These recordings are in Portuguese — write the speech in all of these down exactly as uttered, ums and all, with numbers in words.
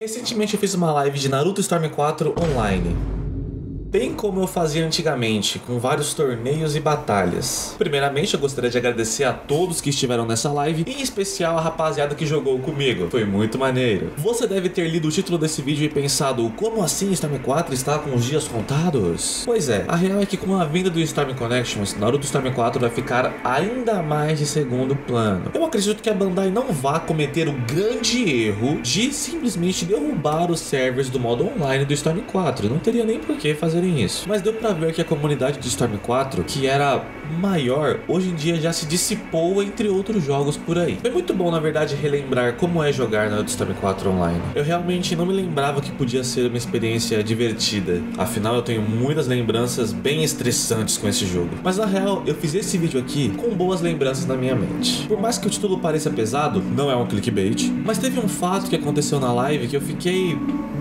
Recentemente eu fiz uma live de Naruto Storm quatro online, bem como eu fazia antigamente, com vários torneios e batalhas. Primeiramente eu gostaria de agradecer a todos que estiveram nessa live, em especial a rapaziada que jogou comigo. Foi muito maneiro. Você deve ter lido o título desse vídeo e pensado, como assim Storm quatro está com os dias contados? Pois é, a real é que com a vinda do Storm Connections, Naruto Storm quatro vai ficar ainda mais de segundo plano. Eu acredito que a Bandai não vá cometer o grande erro de simplesmente derrubar os servers do modo online do Storm quatro. Não teria nem por que fazer isso. Mas deu pra ver que a comunidade de Storm quatro, que era maior, hoje em dia já se dissipou entre outros jogos por aí. Foi muito bom, na verdade, relembrar como é jogar na Storm quatro online. Eu realmente não me lembrava que podia ser uma experiência divertida. Afinal, eu tenho muitas lembranças bem estressantes com esse jogo. Mas na real, eu fiz esse vídeo aqui com boas lembranças na minha mente. Por mais que o título pareça pesado, não é um clickbait, mas teve um fato que aconteceu na live que eu fiquei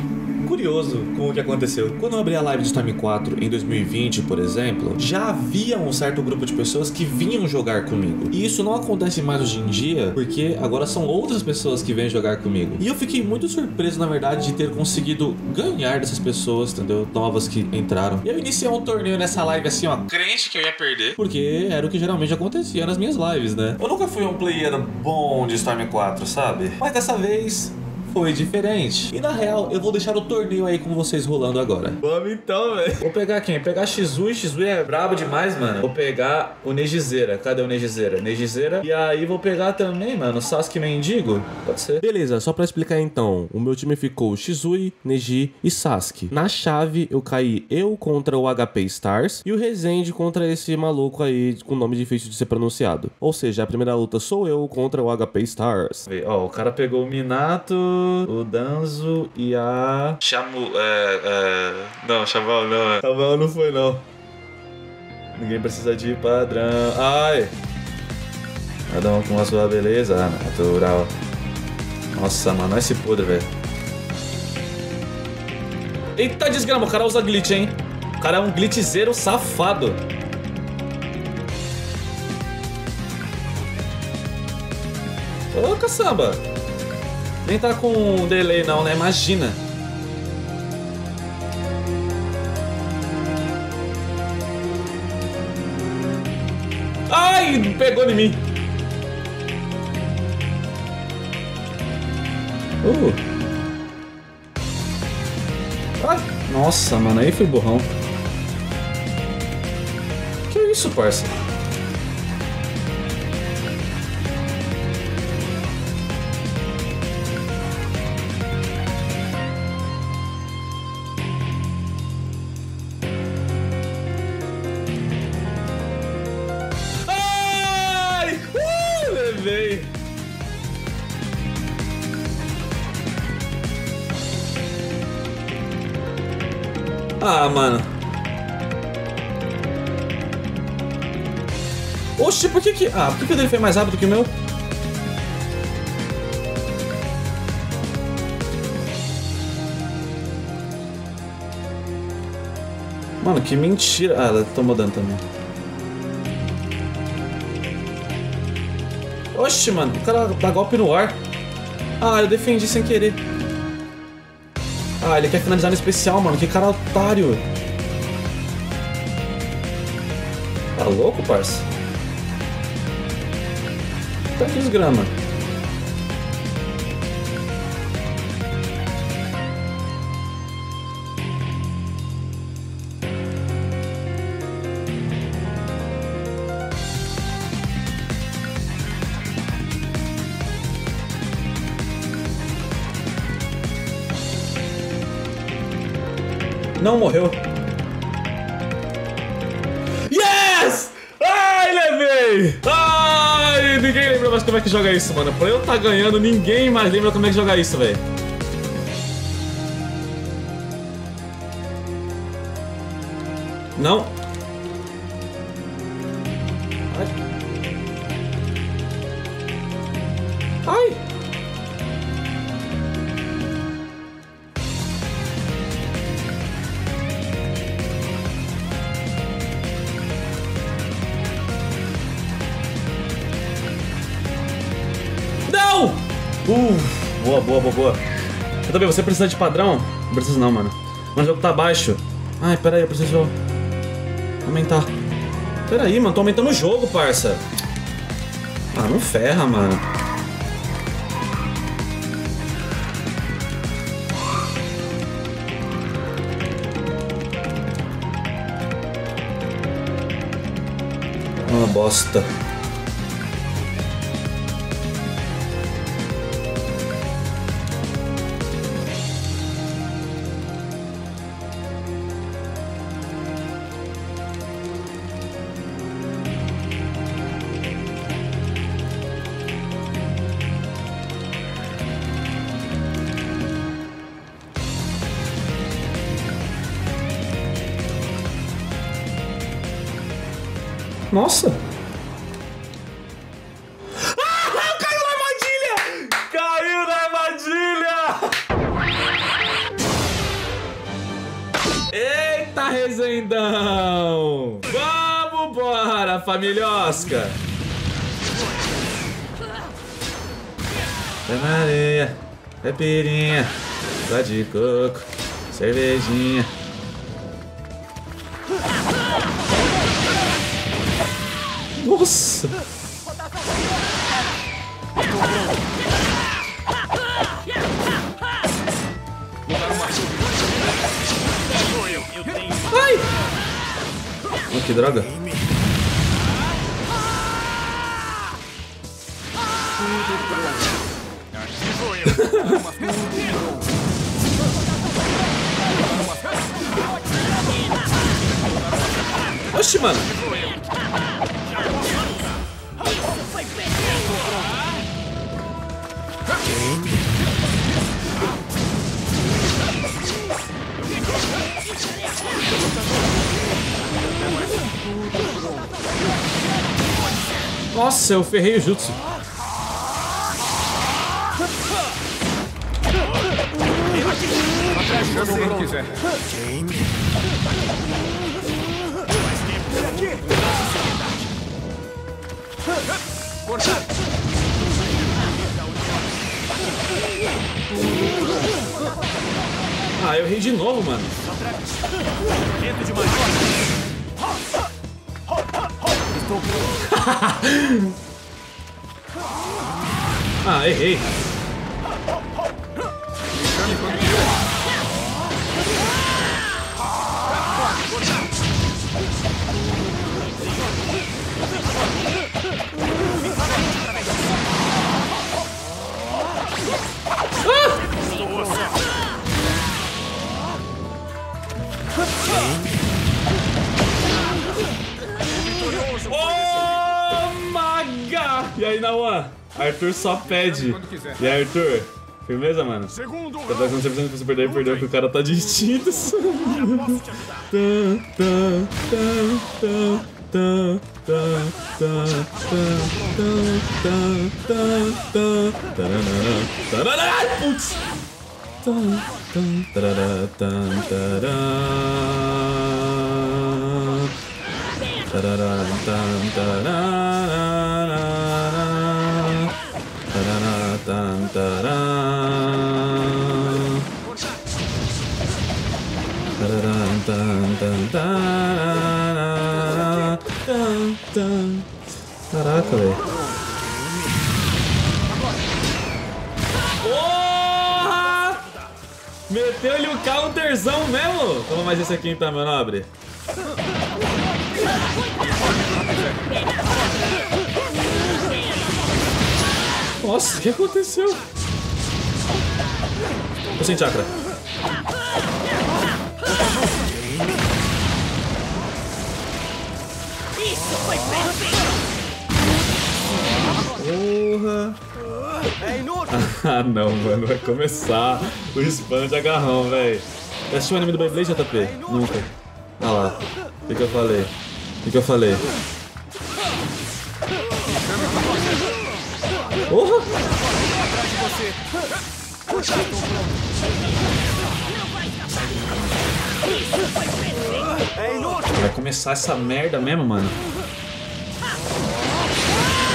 curioso com o que aconteceu. Quando eu abri a live de Storm quatro em dois mil e vinte, por exemplo, já havia um certo grupo de pessoas que vinham jogar comigo. E isso não acontece mais hoje em dia, porque agora são outras pessoas que vêm jogar comigo. E eu fiquei muito surpreso, na verdade, de ter conseguido ganhar dessas pessoas, entendeu? Novas que entraram. E eu iniciei um torneio nessa live assim, ó, crente que eu ia perder, porque era o que geralmente acontecia nas minhas lives, né? Eu nunca fui um player bom de Storm quatro, sabe? Mas dessa vez foi diferente. E na real, eu vou deixar o torneio aí com vocês rolando agora. Vamos então, velho. Vou pegar quem? Vou pegar Shizui. Shizui é brabo demais, mano. Vou pegar o Nejizeira. Cadê o Nejizeira? Nejizeira. E aí vou pegar também, mano, Sasuke Mendigo. Pode ser. Beleza, só pra explicar então. O meu time ficou Shizui, Neji e Sasuke. Na chave, eu caí eu contra o H P Stars e o Rezende contra esse maluco aí com nome difícil de ser pronunciado. Ou seja, a primeira luta sou eu contra o H P Stars. Ó, o cara pegou o Minato, o Danzo e a... Chamu... É... é... Não, Chaval não. Chaval não foi, não. Ninguém precisa de padrão. Ai! Cada um com a sua beleza natural. Nossa, mano, olha esse podre, velho. Eita desgrama, o cara usa glitch, hein? O cara é um glitchzeiro safado. Ô, caçamba! Nem tá com delay não, né? Imagina. Ai, pegou em mim. Uh. Ai, nossa, mano, aí foi burrão. Que isso, parça? Ah, mano. Oxi, por que que... Ah, por que que o dele foi mais rápido que o meu? Mano, que mentira. Ah, ela tomou dano também. Oxi, mano. O cara dá golpe no ar. Ah, eu defendi sem querer. Ah, ele quer finalizar no especial, mano. Que cara otário. Tá louco, parça? Tá desgrama. Não morreu. Yes! Ai, levei! Ai, ninguém lembra mais como é que joga isso, mano. Pra eu tá ganhando, ninguém mais lembra como é que joga isso, velho. Não. Ai. Ai. Uh, boa, boa, boa, boa. Eu também, você precisa de padrão? Não preciso não, mano. Mas o jogo tá baixo. Ai, pera aí, eu preciso aumentar. Pera aí, mano, tô aumentando o jogo, parça. Ah, não ferra, mano. Uma bosta. Nossa! Ah, caiu na armadilha! Caiu na armadilha! Eita, Rezendão! Vamos embora, familhosca! É na areia, é pirinha, só de coco, cervejinha. Nossa! Ai! Oh, que droga! Oxi, mano! Nossa, eu ferrei o jutsu. Se quiser. Ah, eu errei de novo, mano. Ah, errei. E aí, Nauan? Arthur só pede. E aí, Arthur? Firmeza, mano? Você tá com cem por cento que você perder, perdeu, que o cara tá de instintos. Putz! Caraca, velho. Porra! Meteu-lhe o counterzão mesmo? Toma mais esse aqui então, meu nobre. Nossa, o que aconteceu? Tô sem chakra. Isso foi perfeito! Porra! Ah não, mano, vai começar o spam de agarrão, velho. Já assistiu o anime do Beyblade, J P? Nunca. Ah lá, o que que eu falei? O que que eu falei? Porra! Vai começar essa merda mesmo, mano.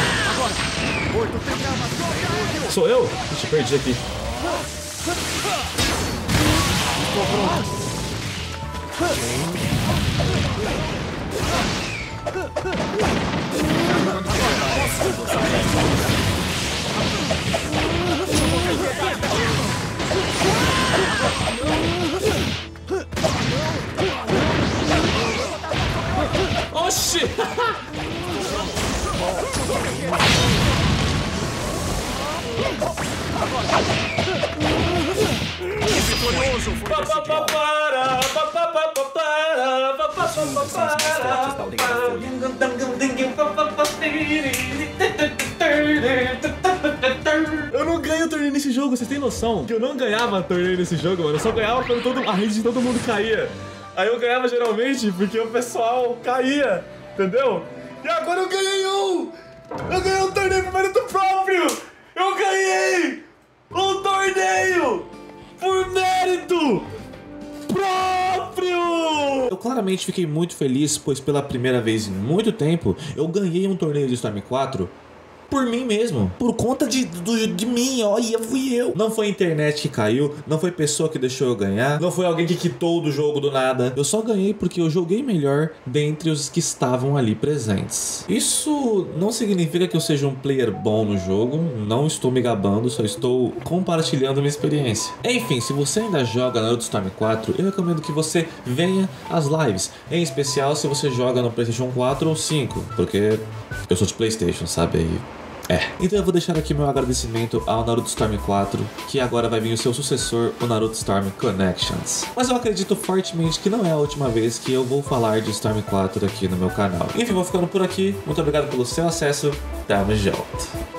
Sou eu? Deixa eu perdi aqui. Oxi! Eu não ganho torneio nesse jogo, vocês têm noção? Que eu não ganhava torneio nesse jogo, mano. Eu só ganhava quando todo, a rede de todo mundo caía. Aí eu ganhava geralmente porque o pessoal caía, entendeu? E agora eu ganhei um! Eu ganhei um torneio por mérito próprio! Eu ganhei um torneio por mérito próprio! Eu claramente fiquei muito feliz, pois pela primeira vez em muito tempo, eu ganhei um torneio de Storm quatro por mim mesmo, por conta de, de, de mim, olha, fui eu. Não foi a internet que caiu, não foi pessoa que deixou eu ganhar, não foi alguém que quitou do jogo do nada. Eu só ganhei porque eu joguei melhor dentre os que estavam ali presentes. Isso não significa que eu seja um player bom no jogo, não estou me gabando, só estou compartilhando minha experiência. Enfim, se você ainda joga Naruto Storm quatro, eu recomendo que você venha às lives, em especial se você joga no PlayStation quatro ou cinco, porque eu sou de PlayStation, sabe aí. É, então eu vou deixar aqui meu agradecimento ao Naruto Storm quatro, que agora vai vir o seu sucessor, o Naruto Storm Connections. Mas eu acredito fortemente que não é a última vez que eu vou falar de Storm quatro aqui no meu canal. Enfim, vou ficando por aqui. Muito obrigado pelo seu acesso. Tamo junto.